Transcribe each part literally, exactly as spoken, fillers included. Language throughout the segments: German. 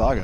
sage.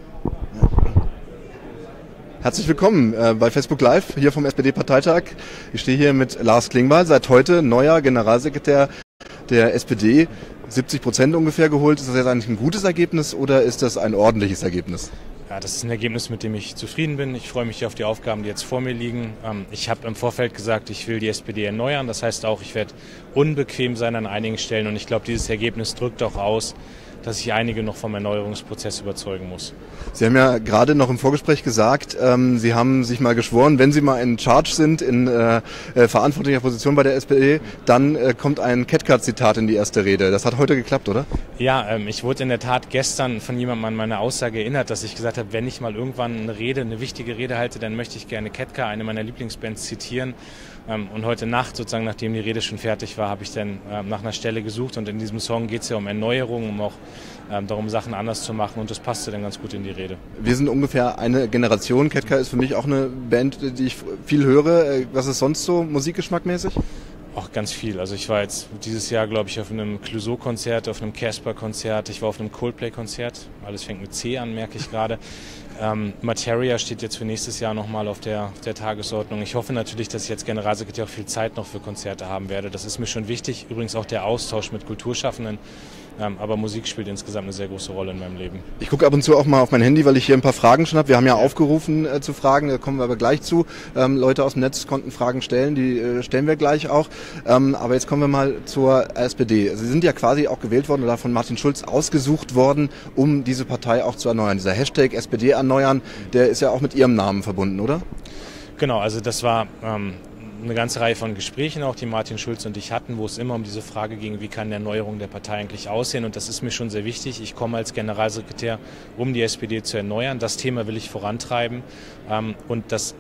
Herzlich willkommen äh, bei Facebook Live, hier vom S P D-Parteitag. Ich stehe hier mit Lars Klingbeil, seit heute neuer Generalsekretär der S P D. siebzig Prozent ungefähr geholt. Ist das jetzt eigentlich ein gutes Ergebnis oder ist das ein ordentliches Ergebnis? Ja, das ist ein Ergebnis, mit dem ich zufrieden bin. Ich freue mich auf die Aufgaben, die jetzt vor mir liegen. Ich habe im Vorfeld gesagt, ich will die S P D erneuern. Das heißt auch, ich werde unbequem sein an einigen Stellen. Und ich glaube, dieses Ergebnis drückt auch aus, dass ich einige noch vom Erneuerungsprozess überzeugen muss. Sie haben ja gerade noch im Vorgespräch gesagt, ähm, Sie haben sich mal geschworen, wenn Sie mal in Charge sind, in äh, äh, verantwortlicher Position bei der S P D, dann äh, kommt ein Ketka-Zitat in die erste Rede. Das hat heute geklappt, oder? Ja, ähm, ich wurde in der Tat gestern von jemandem an meine Aussage erinnert, dass ich gesagt habe, wenn ich mal irgendwann eine Rede, eine wichtige Rede halte, dann möchte ich gerne Ketka, eine meiner Lieblingsbands, zitieren. Ähm, und heute Nacht, sozusagen nachdem die Rede schon fertig war, habe ich dann äh, nach einer Stelle gesucht. Und in diesem Song geht es ja um Erneuerung, um auch ähm, darum, Sachen anders zu machen. Und das passte dann ganz gut in die Rede. Wir sind ungefähr eine Generation. Ketka ist für mich auch eine Band, die ich viel höre. Was ist sonst so musikgeschmackmäßig? Auch ganz viel. Also ich war jetzt dieses Jahr, glaube ich, auf einem Clouseau-Konzert, auf einem Casper-Konzert, ich war auf einem Coldplay-Konzert. Alles fängt mit C an, merke ich gerade. Ähm, Materia steht jetzt für nächstes Jahr nochmal auf der, auf der Tagesordnung. Ich hoffe natürlich, dass ich als Generalsekretär auch viel Zeit noch für Konzerte haben werde. Das ist mir schon wichtig. Übrigens auch der Austausch mit Kulturschaffenden. Ähm, aber Musik spielt insgesamt eine sehr große Rolle in meinem Leben. Ich gucke ab und zu auch mal auf mein Handy, weil ich hier ein paar Fragen schon habe. Wir haben ja, ja. aufgerufen äh, zu Fragen, da kommen wir aber gleich zu. Ähm, Leute aus dem Netz konnten Fragen stellen, die äh, stellen wir gleich auch. Ähm, aber jetzt kommen wir mal zur S P D. Sie sind ja quasi auch gewählt worden oder von Martin Schulz ausgesucht worden, um diese Partei auch zu erneuern. Dieser Hashtag S P D erneuern, der ist ja auch mit Ihrem Namen verbunden, oder? Genau, also das war ähm, eine ganze Reihe von Gesprächen auch, die Martin Schulz und ich hatten, wo es immer um diese Frage ging, wie kann eine Erneuerung der Partei eigentlich aussehen, und das ist mir schon sehr wichtig. Ich komme als Generalsekretär, um die S P D zu erneuern. Das Thema will ich vorantreiben ähm, und das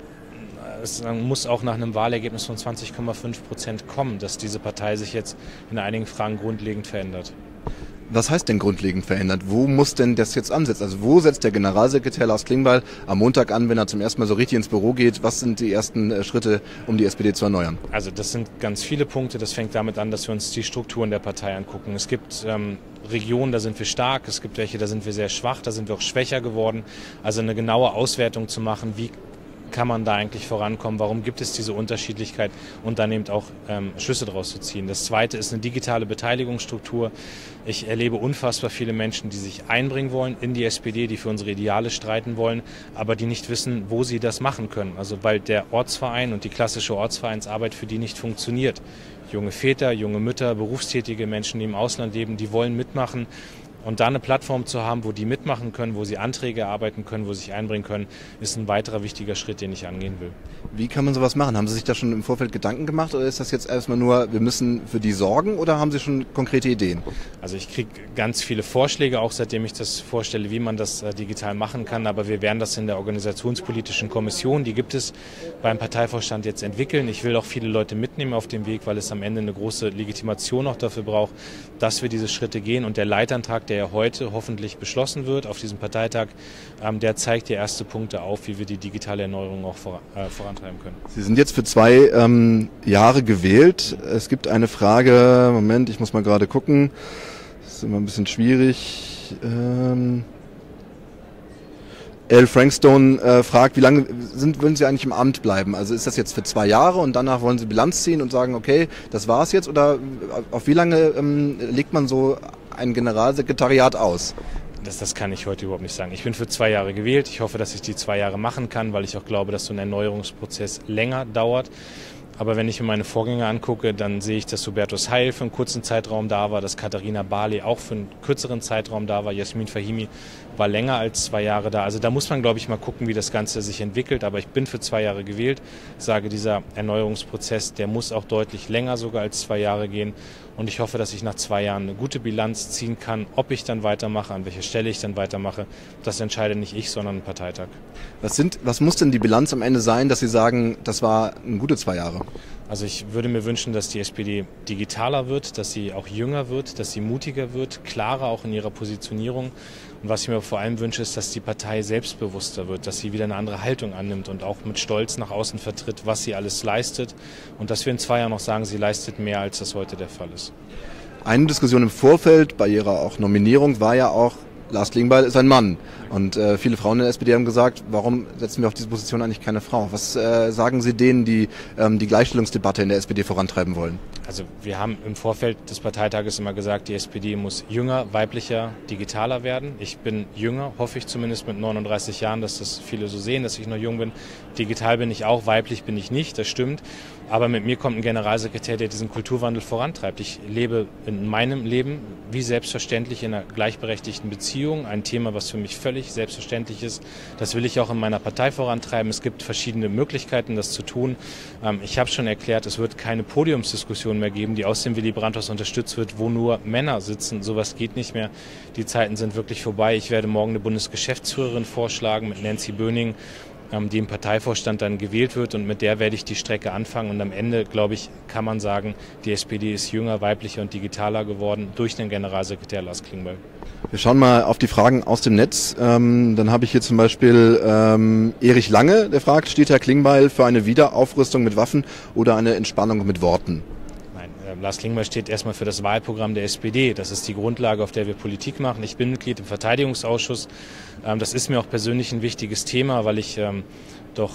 Es muss auch nach einem Wahlergebnis von zwanzig Komma fünf Prozent kommen, dass diese Partei sich jetzt in einigen Fragen grundlegend verändert. Was heißt denn grundlegend verändert? Wo muss denn das jetzt ansetzen? Also wo setzt der Generalsekretär Lars Klingbeil am Montag an, wenn er zum ersten Mal so richtig ins Büro geht? Was sind die ersten äh, Schritte, um die S P D zu erneuern? Also das sind ganz viele Punkte. Das fängt damit an, dass wir uns die Strukturen der Partei angucken. Es gibt ähm, Regionen, da sind wir stark. Es gibt welche, da sind wir sehr schwach. Da sind wir auch schwächer geworden. Also eine genaue Auswertung zu machen, wie kann man da eigentlich vorankommen, warum gibt es diese Unterschiedlichkeit und dann eben auch ähm, Schlüsse daraus zu ziehen. Das Zweite ist eine digitale Beteiligungsstruktur. Ich erlebe unfassbar viele Menschen, die sich einbringen wollen in die S P D, die für unsere Ideale streiten wollen, aber die nicht wissen, wo sie das machen können. Also weil der Ortsverein und die klassische Ortsvereinsarbeit für die nicht funktioniert. Junge Väter, junge Mütter, berufstätige Menschen, die im Ausland leben, die wollen mitmachen. Und da eine Plattform zu haben, wo die mitmachen können, wo sie Anträge erarbeiten können, wo sie sich einbringen können, ist ein weiterer wichtiger Schritt, den ich angehen will. Wie kann man sowas machen? Haben Sie sich da schon im Vorfeld Gedanken gemacht oder ist das jetzt erstmal nur, wir müssen für die sorgen, oder haben Sie schon konkrete Ideen? Also ich kriege ganz viele Vorschläge, auch seitdem ich das vorstelle, wie man das äh, digital machen kann. Aber wir werden das in der organisationspolitischen Kommission, die gibt es beim Parteivorstand, jetzt entwickeln. Ich will auch viele Leute mitnehmen auf dem Weg, weil es am Ende eine große Legitimation auch dafür braucht, dass wir diese Schritte gehen. Und der Leitantrag, der ja heute hoffentlich beschlossen wird auf diesem Parteitag, ähm, der zeigt die ersten Punkte auf, wie wir die digitale Erneuerung auch vor, äh, vorantreiben können. Sie sind jetzt für zwei ähm, Jahre gewählt. Es gibt eine Frage, Moment, ich muss mal gerade gucken, das ist immer ein bisschen schwierig. Ähm, L. Frankstone äh, fragt, wie lange sind, würden Sie eigentlich im Amt bleiben? Also ist das jetzt für zwei Jahre und danach wollen Sie Bilanz ziehen und sagen, okay, das war's jetzt, oder auf wie lange ähm, legt man so ein Generalsekretariat aus? Das, das kann ich heute überhaupt nicht sagen. Ich bin für zwei Jahre gewählt. Ich hoffe, dass ich die zwei Jahre machen kann, weil ich auch glaube, dass so ein Erneuerungsprozess länger dauert. Aber wenn ich mir meine Vorgänger angucke, dann sehe ich, dass Hubertus Heil für einen kurzen Zeitraum da war, dass Katharina Barley auch für einen kürzeren Zeitraum da war, Jasmin Fahimi war länger als zwei Jahre da. Also da muss man, glaube ich, mal gucken, wie das Ganze sich entwickelt. Aber ich bin für zwei Jahre gewählt. Ich sage, dieser Erneuerungsprozess, der muss auch deutlich länger sogar als zwei Jahre gehen. Und ich hoffe, dass ich nach zwei Jahren eine gute Bilanz ziehen kann, ob ich dann weitermache, an welcher Stelle ich dann weitermache. Das entscheidet nicht ich, sondern ein Parteitag. Was sind, was muss denn die Bilanz am Ende sein, dass Sie sagen, das war eine gute zwei Jahre? Also ich würde mir wünschen, dass die S P D digitaler wird, dass sie auch jünger wird, dass sie mutiger wird, klarer auch in ihrer Positionierung. Und was ich mir vor allem wünsche, ist, dass die Partei selbstbewusster wird, dass sie wieder eine andere Haltung annimmt und auch mit Stolz nach außen vertritt, was sie alles leistet. Und dass wir in zwei Jahren noch sagen, sie leistet mehr, als das heute der Fall ist. Eine Diskussion im Vorfeld bei Ihrer auch Nominierung war ja auch, Lars Klingbeil ist ein Mann. Und äh, viele Frauen in der S P D haben gesagt, warum setzen wir auf diese Position eigentlich keine Frau? Was äh, sagen Sie denen, die ähm, die Gleichstellungsdebatte in der S P D vorantreiben wollen? Also wir haben im Vorfeld des Parteitages immer gesagt, die S P D muss jünger, weiblicher, digitaler werden. Ich bin jünger, hoffe ich zumindest mit neununddreißig Jahren, dass das viele so sehen, dass ich noch jung bin. Digital bin ich auch, weiblich bin ich nicht, das stimmt. Aber mit mir kommt ein Generalsekretär, der diesen Kulturwandel vorantreibt. Ich lebe in meinem Leben wie selbstverständlich in einer gleichberechtigten Beziehung. Ein Thema, was für mich völlig selbstverständlich ist. Das will ich auch in meiner Partei vorantreiben. Es gibt verschiedene Möglichkeiten, das zu tun. Ich habe schon erklärt, es wird keine Podiumsdiskussion mehr geben, die aus dem Willy Brandt-Haus unterstützt wird, wo nur Männer sitzen. Sowas geht nicht mehr. Die Zeiten sind wirklich vorbei. Ich werde morgen eine Bundesgeschäftsführerin vorschlagen mit Nancy Böning, die im Parteivorstand dann gewählt wird, und mit der werde ich die Strecke anfangen. Und am Ende, glaube ich, kann man sagen, die S P D ist jünger, weiblicher und digitaler geworden durch den Generalsekretär Lars Klingbeil. Wir schauen mal auf die Fragen aus dem Netz. Ähm, dann habe ich hier zum Beispiel ähm, Erich Lange, der fragt, steht Herr Klingbeil für eine Wiederaufrüstung mit Waffen oder eine Entspannung mit Worten? Lars Klingbeil steht erstmal für das Wahlprogramm der S P D. Das ist die Grundlage, auf der wir Politik machen. Ich bin Mitglied im Verteidigungsausschuss. Das ist mir auch persönlich ein wichtiges Thema, weil ich doch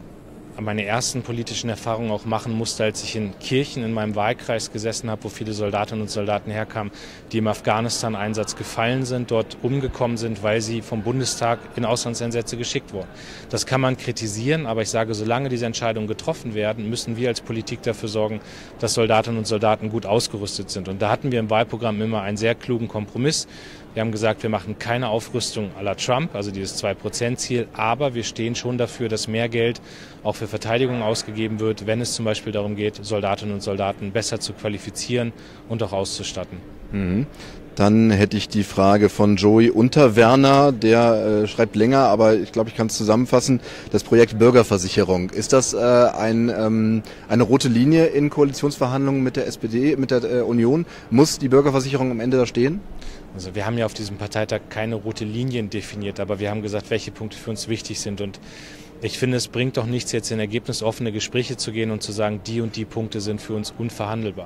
meine ersten politischen Erfahrungen auch machen musste, als ich in Kirchen in meinem Wahlkreis gesessen habe, wo viele Soldatinnen und Soldaten herkamen, die im Afghanistan-Einsatz gefallen sind, dort umgekommen sind, weil sie vom Bundestag in Auslandseinsätze geschickt wurden. Das kann man kritisieren, aber ich sage, solange diese Entscheidungen getroffen werden, müssen wir als Politik dafür sorgen, dass Soldatinnen und Soldaten gut ausgerüstet sind. Und da hatten wir im Wahlprogramm immer einen sehr klugen Kompromiss. Wir haben gesagt, wir machen keine Aufrüstung à la Trump, also dieses zwei Prozent Ziel, aber wir stehen schon dafür, dass mehr Geld auch für Verteidigung ausgegeben wird, wenn es zum Beispiel darum geht, Soldatinnen und Soldaten besser zu qualifizieren und auch auszustatten. Mhm. Dann hätte ich die Frage von Joey Unterwerner, der äh, schreibt länger, aber ich glaube, ich kann es zusammenfassen. Das Projekt Bürgerversicherung, ist das äh, ein, ähm, eine rote Linie in Koalitionsverhandlungen mit der S P D, mit der äh, Union? Muss die Bürgerversicherung am Ende da stehen? Also wir haben ja auf diesem Parteitag keine rote Linien definiert, aber wir haben gesagt, welche Punkte für uns wichtig sind. Und ich finde, es bringt doch nichts, jetzt in ergebnisoffene Gespräche zu gehen und zu sagen, die und die Punkte sind für uns unverhandelbar.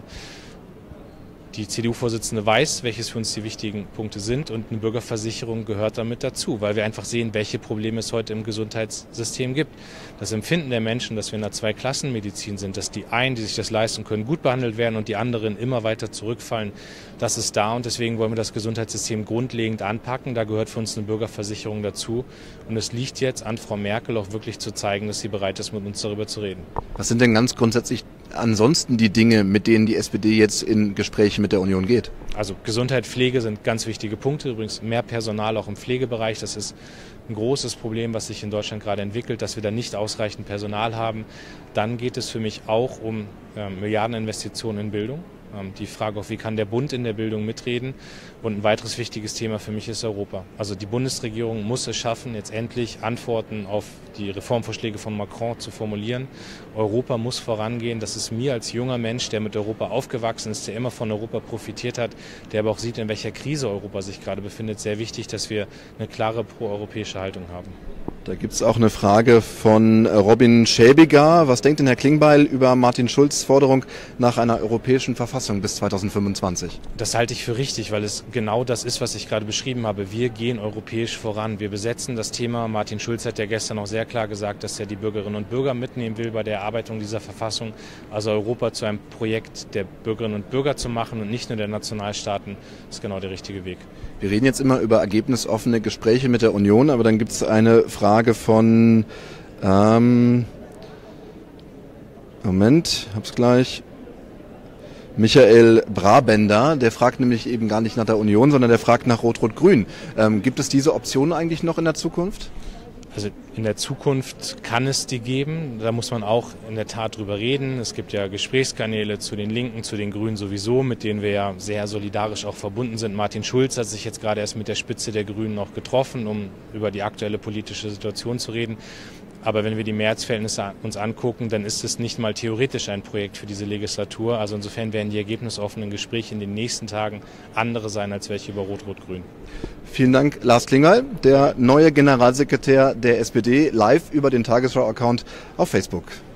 Die C D U-Vorsitzende weiß, welches für uns die wichtigen Punkte sind, und eine Bürgerversicherung gehört damit dazu, weil wir einfach sehen, welche Probleme es heute im Gesundheitssystem gibt. Das Empfinden der Menschen, dass wir in einer Zweiklassenmedizin sind, dass die einen, die sich das leisten können, gut behandelt werden und die anderen immer weiter zurückfallen, das ist da, und deswegen wollen wir das Gesundheitssystem grundlegend anpacken. Da gehört für uns eine Bürgerversicherung dazu, und es liegt jetzt an Frau Merkel auch wirklich zu zeigen, dass sie bereit ist, mit uns darüber zu reden. Was sind denn ganz grundsätzlich ansonsten die Dinge, mit denen die S P D jetzt in Gespräche mit der Union geht? Also Gesundheit, Pflege sind ganz wichtige Punkte. Übrigens mehr Personal auch im Pflegebereich. Das ist ein großes Problem, was sich in Deutschland gerade entwickelt, dass wir da nicht ausreichend Personal haben. Dann geht es für mich auch um äh, Milliardeninvestitionen in Bildung. Ähm, die Frage auch, wie kann der Bund in der Bildung mitreden? Und ein weiteres wichtiges Thema für mich ist Europa. Also die Bundesregierung muss es schaffen, jetzt endlich Antworten auf die Reformvorschläge von Macron zu formulieren. Europa muss vorangehen. Das ist mir als junger Mensch, der mit Europa aufgewachsen ist, der immer von Europa profitiert hat, der aber auch sieht, in welcher Krise Europa sich gerade befindet, sehr wichtig, dass wir eine klare proeuropäische Haltung haben. Da gibt es auch eine Frage von Robin Schäbiger. Was denkt denn Herr Klingbeil über Martin Schulz' Forderung nach einer europäischen Verfassung bis zweitausendfünfundzwanzig? Das halte ich für richtig, weil es genau das ist, was ich gerade beschrieben habe. Wir gehen europäisch voran. Wir besetzen das Thema. Martin Schulz hat ja gestern auch sehr klar gesagt, dass er die Bürgerinnen und Bürger mitnehmen will bei der Erarbeitung dieser Verfassung. Also Europa zu einem Projekt der Bürgerinnen und Bürger zu machen und nicht nur der Nationalstaaten, ist genau der richtige Weg. Wir reden jetzt immer über ergebnisoffene Gespräche mit der Union, aber dann gibt es eine Frage von, ähm, Moment, hab's gleich, Michael Brabender, der fragt nämlich eben gar nicht nach der Union, sondern der fragt nach Rot-Rot-Grün. Ähm, gibt es diese Option eigentlich noch in der Zukunft? Also in der Zukunft kann es die geben, da muss man auch in der Tat drüber reden. Es gibt ja Gesprächskanäle zu den Linken, zu den Grünen sowieso, mit denen wir ja sehr solidarisch auch verbunden sind. Martin Schulz hat sich jetzt gerade erst mit der Spitze der Grünen noch getroffen, um über die aktuelle politische Situation zu reden. Aber wenn wir die Mehrheitsverhältnisse uns angucken, dann ist es nicht mal theoretisch ein Projekt für diese Legislatur. Also insofern werden die ergebnisoffenen Gespräche in den nächsten Tagen andere sein, als welche über Rot-Rot-Grün. Vielen Dank, Lars Klingbeil, der neue Generalsekretär der S P D, live über den Tagesschau-Account auf Facebook.